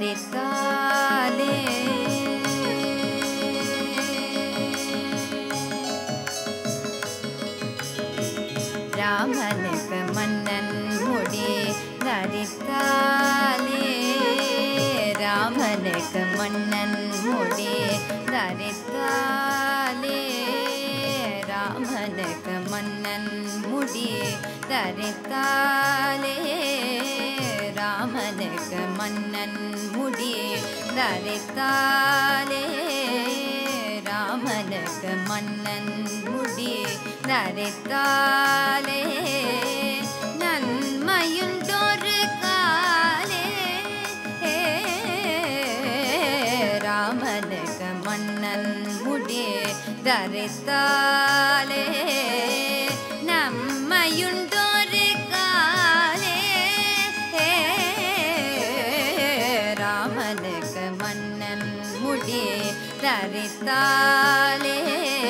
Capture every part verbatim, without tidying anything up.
தரித்தாலே ராமனுக்கு மன்னன் முடி தரித்தாலே ராமனுக்கு மன்னன் முடி தரித்தாலே ராமனுக்கு மன்னன் முடி தரித்தாலே ராமனுக்கு மன்னன் முடி தரித்தாலே ராமனுக்கு மன்னன் முடி தரித்தாலே நன்மையுண்டொரு காலே ராமனுக்கு மன்னன் முடி தரித்தாலே நம்மையுண்டொரு காலே ராமனுக்கு மன்னன் முடி தரித்தாலே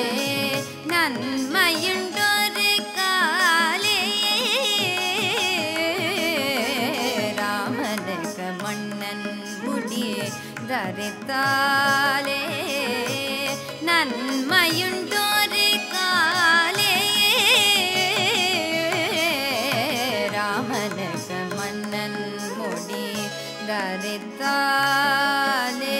நன்மையுண்டொரு காலே ராமனுக்கு மன்னன் முடி தரித்தாலே நன்மையுண்டொரு காலே ராமனுக்கு மன்னன் முடி தரித்தாலே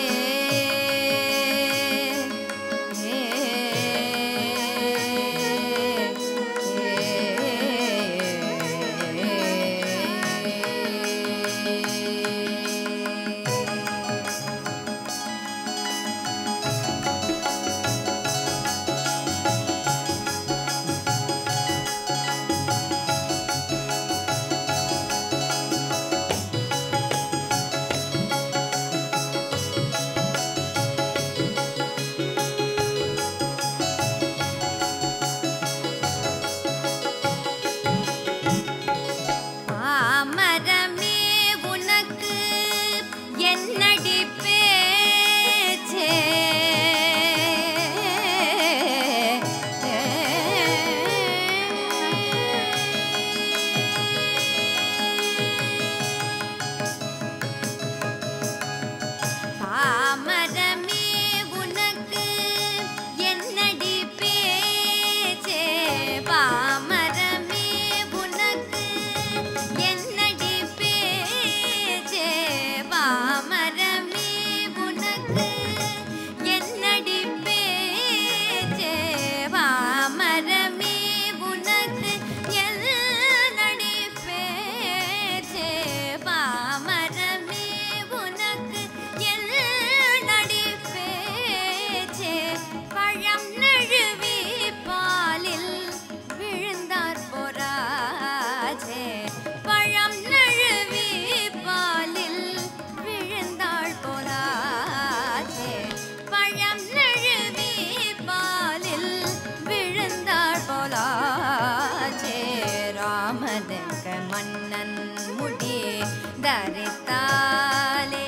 மன்னன் முடி தரித்தாலே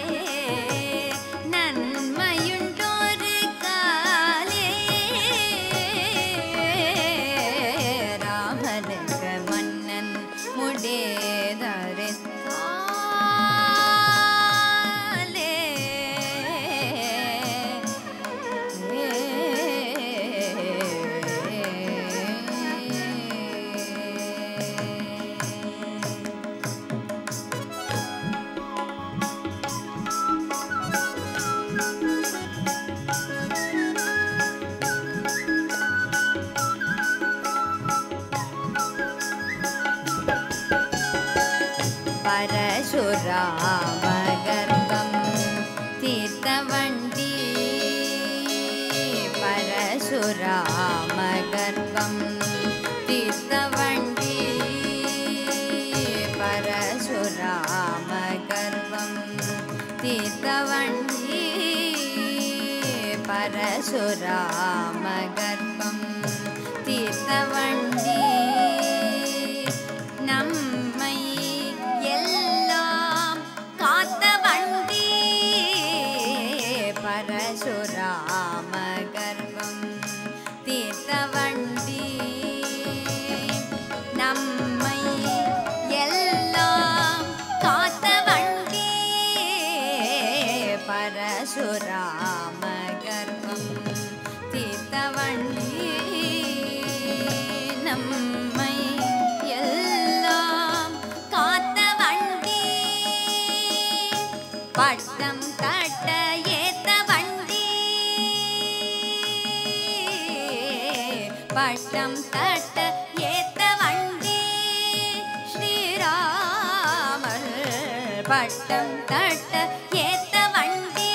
நன்மையுண்டொரு காலே ராமனுக்கு மன்னன் முடி தரித்தாலே பரசுராமகர்வம் தீர்த்தவண்டி பரசுராமகர்வம் தீர்த்தவண்டி பரசுராமகர்வம் தீர்த்தவண்டி பரசுராமகர்வம் தீர்த்தவண்டி நம்மை எல்லாம் காத்த வண்டி பரசுராமகர்வம் தீர்த்தவண்டி நம்மை எல்லாம் காத்த வண்டி பரசுராம கர்ப்பம் தீர்த்த வண்டி நம்மை எல்லாம் காத்த வண்டி பட்டம் தட்ட ஏத்த வண்டி பட்டம் தட்ட ஏத்த வண்டி ஸ்ரீராமர் பட்டம் தட்ட ஏத்த வண்டி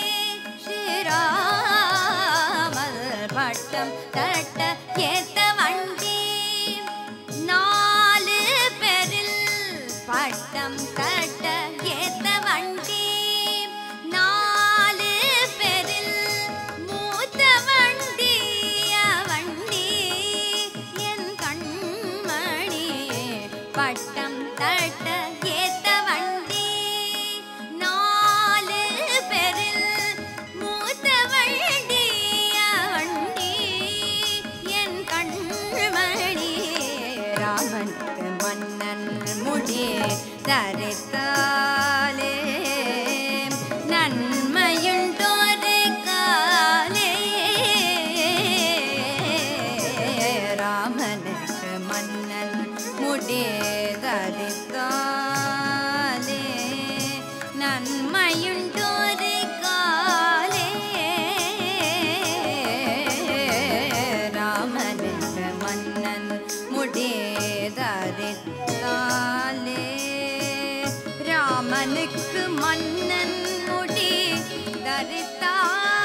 ஸ்ரீராமர் பட்டம் தட்ட ஏத்த வண்டி நாலு பேரில் பட்டம் தட்ட ஏத்த வண்டி நாலு பேரில் மூத்த வண்டி வண்டி என் கண்மணி பட்டம் தட்ட ஏத்த வண்டி நாலு பேரில் மூத்த வண்டி வண்டி என் கண்மணி ராமனுக்கு மன்னன் முடி தரித்தாலே நன்மையுண்டோரு காலே ராமனுக்கு மன்னன் முடி தரித்தாலே நன்மையுண்டோரு காலே ராமனுக்கு மன்னன் முடி தரித்தாலே ராமனுக்கு மன்னன் முடி தரித்தாலே